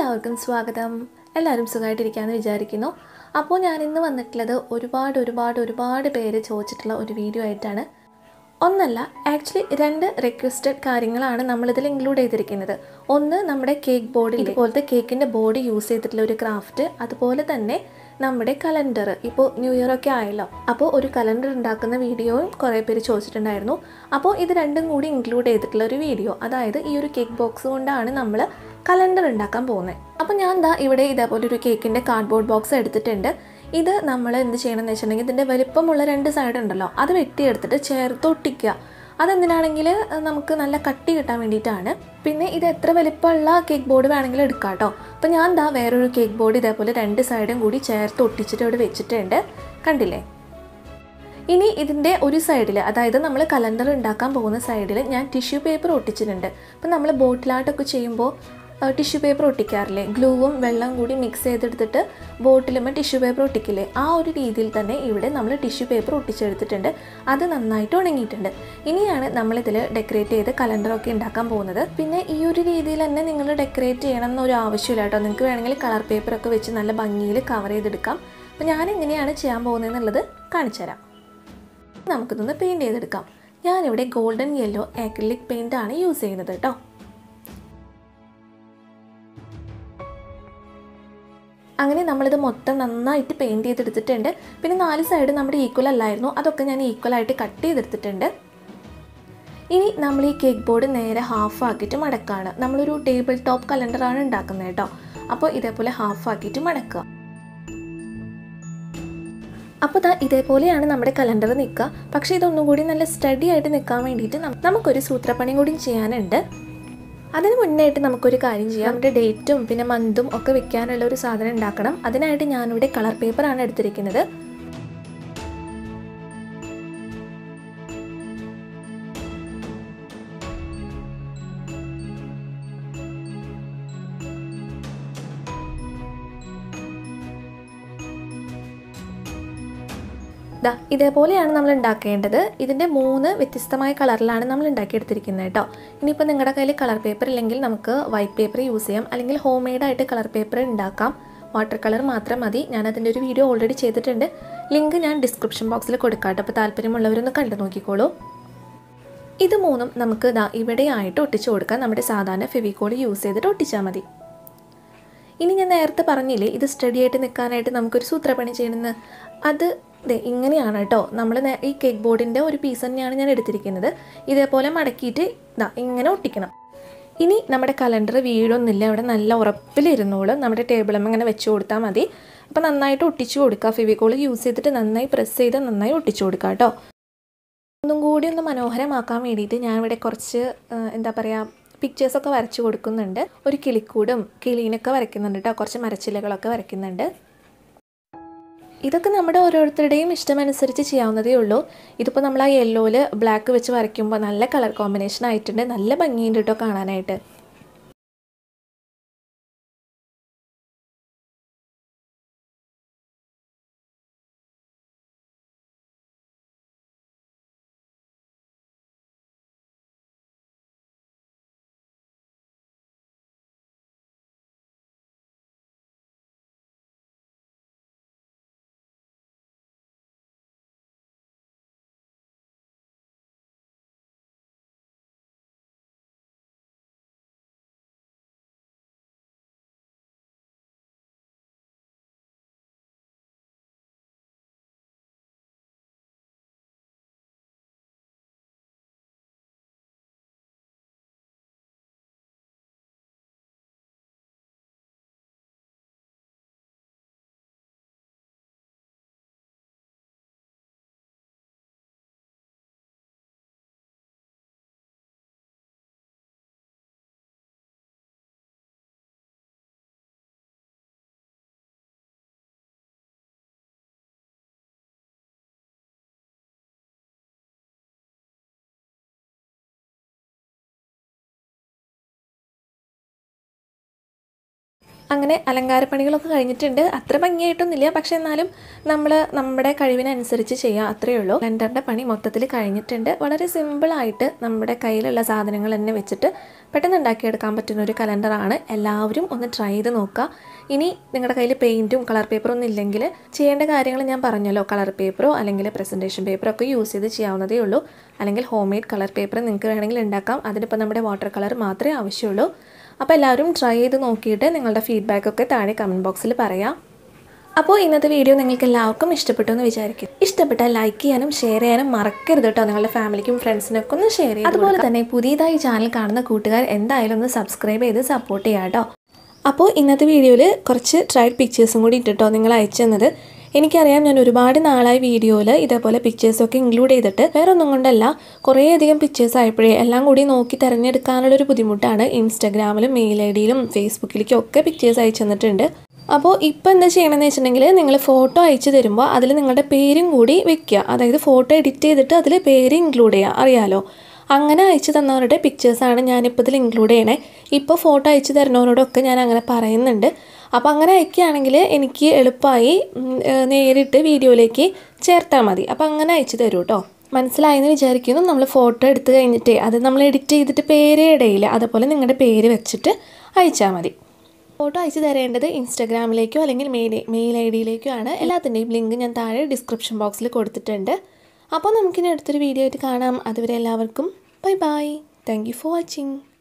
എല്ലാവർക്കും സ്വാഗതം. എല്ലാവരും സുഖമായിട്ടിരിക്കാമെന്ന് വിചാരിക്കുന്നു. അപ്പോൾ ഞാൻ ഇന്ന് വന്നിട്ടുള്ളത് ഒരുപാട് പേര് ചോദിച്ചിട്ടുള്ള ഒരു വീഡിയോ ആയിട്ടാണ്. ഒന്നല്ല, ആക്ച്വലി രണ്ട് റിക്വസ്റ്റഡ് കാര്യങ്ങളാണ് നമ്മളിതിൽ ഇൻക്ലൂഡ് ചെയ്തിരിക്കുന്നത്. ഒന്ന്, നമ്മുടെ കേക്ക് ബോർഡിൽ ഇതുപോലത്തെ കേക്കിൻ്റെ ബോർഡ് യൂസ് ചെയ്തിട്ടുള്ള ഒരു ക്രാഫ്റ്റ്, അതുപോലെ തന്നെ നമ്മുടെ കലണ്ടർ. ഇപ്പോൾ ന്യൂ ഇയർ ഒക്കെ ആയല്ലോ, അപ്പോൾ ഒരു കലണ്ടർ ഉണ്ടാക്കുന്ന വീഡിയോയും കുറേ പേര് ചോദിച്ചിട്ടുണ്ടായിരുന്നു. അപ്പോൾ ഇത് രണ്ടും കൂടി ഇൻക്ലൂഡ് ചെയ്തിട്ടുള്ള ഒരു വീഡിയോ, അതായത് ഈ ഒരു കേക്ക് ബോക്സ് കൊണ്ടാണ് നമ്മൾ കലണ്ടർ ഉണ്ടാക്കാൻ പോകുന്നത്. അപ്പോൾ ഞാൻ ഇവിടെ ഇതേപോലെ ഒരു കേക്കിൻ്റെ കാർഡ്ബോർഡ് ബോക്സ് എടുത്തിട്ടുണ്ട്. ഇത് നമ്മൾ എന്ത് ചെയ്യണമെന്ന് വെച്ചിട്ടുണ്ടെങ്കിൽ ഇതിൻ്റെ വലിപ്പമുള്ള രണ്ട് സൈഡ് ഉണ്ടല്ലോ, അത് വെട്ടിയെടുത്തിട്ട് ചേർത്ത് ഒട്ടിക്കുക. അതെന്തിനാണെങ്കിൽ നമുക്ക് നല്ല കട്ടി കിട്ടാൻ വേണ്ടിയിട്ടാണ്. പിന്നെ ഇത് എത്ര വലിപ്പമുള്ള കേക്ക് ബോർഡ് വേണമെങ്കിലും എടുക്കാം കേട്ടോ. അപ്പോൾ ഞാൻ വേറൊരു കേക്ക് ബോർഡ് ഇതേപോലെ രണ്ട് സൈഡും കൂടി ചേർത്ത് ഒട്ടിച്ചിട്ട് ഇവിടെ വെച്ചിട്ടുണ്ട്, കണ്ടില്ലേ. ഇനി ഇതിൻ്റെ ഒരു സൈഡിൽ, അതായത് നമ്മൾ കലണ്ടർ ഉണ്ടാക്കാൻ പോകുന്ന സൈഡിൽ ഞാൻ ടിഷ്യൂ പേപ്പർ ഒട്ടിച്ചിട്ടുണ്ട്. അപ്പം നമ്മൾ ബോട്ടിലാട്ടൊക്കെ ചെയ്യുമ്പോൾ ടിഷ്യൂ പേപ്പർ ഒട്ടിക്കാറില്ലേ, ഗ്ലൂവും വെള്ളം കൂടി മിക്സ് ചെയ്തെടുത്തിട്ട് ബോട്ടിലുമ്പോൾ ടിഷ്യൂ പേപ്പർ ഒട്ടിക്കില്ലേ, ആ ഒരു രീതിയിൽ തന്നെ ഇവിടെ നമ്മൾ ടിഷ്യൂ പേപ്പർ ഒട്ടിച്ചെടുത്തിട്ടുണ്ട്. അത് നന്നായിട്ട് ഉണങ്ങിയിട്ടുണ്ട്. ഇനിയാണ് നമ്മളിതിൽ ഡെക്കറേറ്റ് ചെയ്ത് കലണ്ടറൊക്കെ ഉണ്ടാക്കാൻ പോകുന്നത്. പിന്നെ ഈ ഒരു രീതിയിൽ തന്നെ നിങ്ങൾ ഡെക്കറേറ്റ് ചെയ്യണം എന്നൊരു ആവശ്യമില്ല കേട്ടോ. നിങ്ങൾക്ക് വേണമെങ്കിൽ കളർ പേപ്പറൊക്കെ വെച്ച് നല്ല ഭംഗിയിൽ കവർ ചെയ്തെടുക്കാം. അപ്പോൾ ഞാൻ എങ്ങനെയാണ് ചെയ്യാൻ പോകുന്നതെന്നുള്ളത് കാണിച്ചു തരാം. നമുക്കിതൊന്ന് പെയിൻറ്റ് ചെയ്തെടുക്കാം. ഞാനിവിടെ ഗോൾഡൻ യെല്ലോ ആക്രിലിക് പെയിൻ്റാണ് യൂസ് ചെയ്യുന്നത് കേട്ടോ. അങ്ങനെ നമ്മളിത് മൊത്തം നന്നായിട്ട് പെയിൻറ്റ് ചെയ്തെടുത്തിട്ടുണ്ട്. പിന്നെ 4 സൈഡ് നമ്മുടെ ഈക്വൽ അല്ലായിരുന്നു, അതൊക്കെ ഞാൻ ഈക്വലായിട്ട് കട്ട് ചെയ്തെടുത്തിട്ടുണ്ട്. ഇനി നമ്മൾ ഈ കേക്ക് ബോർഡ് നേരെ ഹാഫ് ആക്കിയിട്ട് മടക്കുകയാണ്. നമ്മളൊരു ടേബിൾ ടോപ്പ് കലണ്ടറാണ് ഉണ്ടാക്കുന്നത് കേട്ടോ. അപ്പോൾ ഇതേപോലെ ഹാഫ് ആക്കിയിട്ട് മടക്കുക. അപ്പോൾ ഇതേപോലെയാണ് നമ്മുടെ കലണ്ടർ നിൽക്കുക. പക്ഷേ ഇതൊന്നും കൂടി നല്ല സ്റ്റഡി ആയിട്ട് നിൽക്കാൻ വേണ്ടിയിട്ട് നമുക്കൊരു സൂത്രപ്പണി കൂടി ചെയ്യാനുണ്ട്. അതിന് മുന്നായിട്ട് നമുക്കൊരു കാര്യം ചെയ്യാം. നമ്മുടെ ഡേറ്റും പിന്നെ മന്തും ഒക്കെ വെക്കാനുള്ള ഒരു സാധനം ഉണ്ടാക്കണം. അതിനായിട്ട് ഞാനിവിടെ കളർ പേപ്പറാണ് എടുത്തിരിക്കുന്നത്. ഇതേപോലെയാണ് നമ്മൾ ഉണ്ടാക്കേണ്ടത്. ഇതിൻ്റെ 3 വ്യത്യസ്തമായ കളറിലാണ് നമ്മൾ ഉണ്ടാക്കിയെടുത്തിരിക്കുന്നത് കേട്ടോ. ഇനിയിപ്പോൾ നിങ്ങളുടെ കയ്യിൽ കളർ പേപ്പർ ഇല്ലെങ്കിൽ നമുക്ക് വൈറ്റ് പേപ്പർ യൂസ് ചെയ്യാം, അല്ലെങ്കിൽ ഹോം മെയ്ഡായിട്ട് കളർ പേപ്പർ ഉണ്ടാക്കാം. വാട്ടർ കളർ മാത്രം മതി. ഞാനതിൻ്റെ ഒരു വീഡിയോ ഓൾറെഡി ചെയ്തിട്ടുണ്ട്. ലിങ്ക് ഞാൻ ഡിസ്ക്രിപ്ഷൻ ബോക്സിൽ കൊടുക്കാം കേട്ടോ. അപ്പോൾ താല്പര്യമുള്ളവരൊന്ന് കണ്ടു നോക്കിക്കോളൂ. ഇത് 3ഉം നമുക്ക് ഇവിടെയായിട്ട് ഒട്ടിച്ചു കൊടുക്കാം. നമ്മുടെ സാധാരണ ഫെവിക്കോൾ യൂസ് ചെയ്തിട്ട് ഒട്ടിച്ചാൽ മതി. ഇനി ഞാൻ നേരത്തെ പറഞ്ഞില്ലേ, ഇത് സ്റ്റഡി ആയിട്ട് നിൽക്കാനായിട്ട് നമുക്കൊരു സൂത്രപ്പണി ചെയ്യണമെന്ന്. അത് ഇങ്ങനെയാണ് കേട്ടോ. നമ്മൾ ഈ കേക്ക് ബോർഡിൻ്റെ ഒരു പീസ് തന്നെയാണ് ഞാൻ എടുത്തിരിക്കുന്നത്. ഇതേപോലെ മടക്കിയിട്ട് ഇങ്ങനെ ഒട്ടിക്കണം. ഇനി നമ്മുടെ കലണ്ടർ വീഴൊന്നുമില്ല, അവിടെ നല്ല ഉറപ്പിലിരുന്നോളും. നമ്മുടെ ടേബിളും ഇങ്ങനെ വെച്ച് കൊടുത്താൽ മതി. അപ്പോൾ നന്നായിട്ട് ഒട്ടിച്ചു കൊടുക്കുക. ഫെവിക്കോൾ യൂസ് ചെയ്തിട്ട് നന്നായി പ്രസ് ചെയ്ത് നന്നായി ഒട്ടിച്ചു കൊടുക്കുക കേട്ടോ. ഒന്നും കൂടി ഒന്ന് മനോഹരമാക്കാൻ വേണ്ടിയിട്ട് ഞാൻ ഇവിടെ കുറച്ച് പിക്ചേഴ്സൊക്കെ വരച്ച് കൊടുക്കുന്നുണ്ട്. ഒരു കിളിക്കൂടും കിളീനൊക്കെ വരയ്ക്കുന്നുണ്ട് കേട്ടോ. കുറച്ച് മരച്ചില്ലകളൊക്കെ വരയ്ക്കുന്നുണ്ട്. ഇതൊക്കെ നമ്മുടെ ഓരോരുത്തരുടെയും ഇഷ്ടമനുസരിച്ച് ചെയ്യാവുന്നതേ ഉള്ളൂ. ഇതിപ്പോൾ നമ്മൾ ആ യെല്ലോയിൽ ബ്ലാക്ക് വെച്ച് വരയ്ക്കുമ്പോൾ നല്ല കളർ കോമ്പിനേഷൻ ആയിട്ടുണ്ട്. നല്ല ഭംഗിയുണ്ട് കേട്ടോ കാണാനായിട്ട്. അങ്ങനെ അലങ്കാരപ്പണികളൊക്കെ കഴിഞ്ഞിട്ടുണ്ട്. അത്ര ഭംഗിയായിട്ടൊന്നുമില്ല, പക്ഷെ എന്നാലും നമ്മൾ നമ്മുടെ കഴിവിനനുസരിച്ച് ചെയ്യാം, അത്രയേ ഉള്ളൂ. കലണ്ടറിൻ്റെ പണി മൊത്തത്തിൽ കഴിഞ്ഞിട്ടുണ്ട്. വളരെ സിമ്പിളായിട്ട് നമ്മുടെ കയ്യിലുള്ള സാധനങ്ങൾ തന്നെ വെച്ചിട്ട് പെട്ടെന്ന് ഉണ്ടാക്കിയെടുക്കാൻ പറ്റുന്ന ഒരു കലണ്ടറാണ്. എല്ലാവരും ഒന്ന് ട്രൈ ചെയ്ത് നോക്കുക. ഇനി നിങ്ങളുടെ കയ്യിൽ പെയിൻറ്റും കളർ പേപ്പറും ഒന്നും ഇല്ലെങ്കിൽ ചെയ്യേണ്ട കാര്യങ്ങൾ ഞാൻ പറഞ്ഞല്ലോ. കളർ പേപ്പറോ അല്ലെങ്കിൽ പ്രസൻറ്റേഷൻ പേപ്പറോ ഒക്കെ യൂസ് ചെയ്ത് ചെയ്യാവുന്നതേ ഉള്ളൂ. അല്ലെങ്കിൽ ഹോം മെയ്ഡ് കളർ പേപ്പർ നിങ്ങൾക്ക് വേണമെങ്കിൽ ഉണ്ടാക്കാം. അതിനിപ്പോൾ നമ്മുടെ വാട്ടർ കളർ മാത്രമേ ആവശ്യമുള്ളൂ. അപ്പോൾ എല്ലാവരും ട്രൈ ചെയ്ത് നോക്കിയിട്ട് നിങ്ങളുടെ ഫീഡ്ബാക്കൊക്കെ താഴെ കമൻറ്റ് ബോക്സിൽ പറയാം. അപ്പോൾ ഇന്നത്തെ വീഡിയോ നിങ്ങൾക്ക് എല്ലാവർക്കും ഇഷ്ടപ്പെട്ടു എന്ന് വിചാരിക്കും. ഇഷ്ടപ്പെട്ടാൽ ലൈക്ക് ചെയ്യാനും ഷെയർ ചെയ്യാനും മറക്കരുത് കേട്ടോ. നിങ്ങളുടെ ഫാമിലിക്കും ഫ്രണ്ട്സിനൊക്കെ ഒന്ന് ഷെയർ ചെയ്യും. അതുപോലെ തന്നെ പുതിയതായി ചാനൽ കാണുന്ന കൂട്ടുകാർ എന്തായാലും ഒന്ന് സബ്സ്ക്രൈബ് ചെയ്ത് സപ്പോർട്ട് ചെയ്യാം കേട്ടോ. അപ്പോൾ ഇന്നത്തെ വീഡിയോയിൽ കുറച്ച് ട്രൈഡ് പിക്ചേഴ്സും കൂടി ഇട്ടിട്ടോ നിങ്ങൾ അയച്ചു തന്നത്. എനിക്കറിയാം, ഞാൻ ഒരുപാട് നാളായി വീഡിയോയിൽ ഇതേപോലെ പിക്ചേഴ്സൊക്കെ ഇൻക്ലൂഡ് ചെയ്തിട്ട്. വേറെ ഒന്നും കൊണ്ടല്ല, കുറേയധികം പിക്ചേഴ്സ് ആയപ്പോഴേ എല്ലാം കൂടി നോക്കി തിരഞ്ഞെടുക്കാനുള്ളൊരു ബുദ്ധിമുട്ടാണ്. ഇൻസ്റ്റാഗ്രാമിലും മെയിൽ ഐ ഡിയിലും ഫേസ്ബുക്കിലേക്കും ഒക്കെ പിക്ചേഴ്സ് അയച്ചു തന്നിട്ടുണ്ട്. അപ്പോൾ ഇപ്പോൾ എന്താ ചെയ്യണമെന്ന് വെച്ചിട്ടുണ്ടെങ്കിൽ, നിങ്ങൾ ഫോട്ടോ അയച്ചു തരുമ്പോൾ അതിൽ നിങ്ങളുടെ പേരും കൂടി വെക്കുക. അതായത് ഫോട്ടോ എഡിറ്റ് ചെയ്തിട്ട് അതിൽ പേര് ഇൻക്ലൂഡ് ചെയ്യുക. അറിയാലോ, അങ്ങനെ അയച്ചു തന്നവരുടെ പിക്ചേഴ്സാണ് ഞാനിപ്പോൾ ഇതിൽ ഇൻക്ലൂഡ് ചെയ്യണേ. ഇപ്പോൾ ഫോട്ടോ അയച്ചു തരുന്നവരോടൊക്കെ ഞാൻ അങ്ങനെ പറയുന്നുണ്ട്. അപ്പോൾ അങ്ങനെ അയക്കുകയാണെങ്കിൽ എനിക്ക് എളുപ്പമായി നേരിട്ട് വീഡിയോയിലേക്ക് ചേർത്താൽ മതി. അപ്പോൾ അങ്ങനെ അയച്ചു തരൂ കേട്ടോ. മനസ്സിലായെന്ന് വിചാരിക്കുന്നു. നമ്മൾ ഫോട്ടോ എടുത്ത് കഴിഞ്ഞിട്ട് അത് നമ്മൾ എഡിറ്റ് ചെയ്തിട്ട് പേര് ഇടയില്ല, അതുപോലെ നിങ്ങളുടെ പേര് വെച്ചിട്ട് അയച്ചാൽ മതി. ഫോട്ടോ അയച്ചു തരേണ്ടത് ഇൻസ്റ്റാഗ്രാമിലേക്കോ അല്ലെങ്കിൽ മെയിൽ ഐ ഡിയിലേക്കോ ആണ്. എല്ലാത്തിൻ്റെയും ലിങ്ക് ഞാൻ താഴെ ഡിസ്ക്രിപ്ഷൻ ബോക്സിൽ കൊടുത്തിട്ടുണ്ട്. അപ്പോൾ നമുക്കിനി അടുത്തൊരു വീഡിയോ ആയിട്ട് കാണാം. അതുവരെ എല്ലാവർക്കും bye bye. Thank you for watching.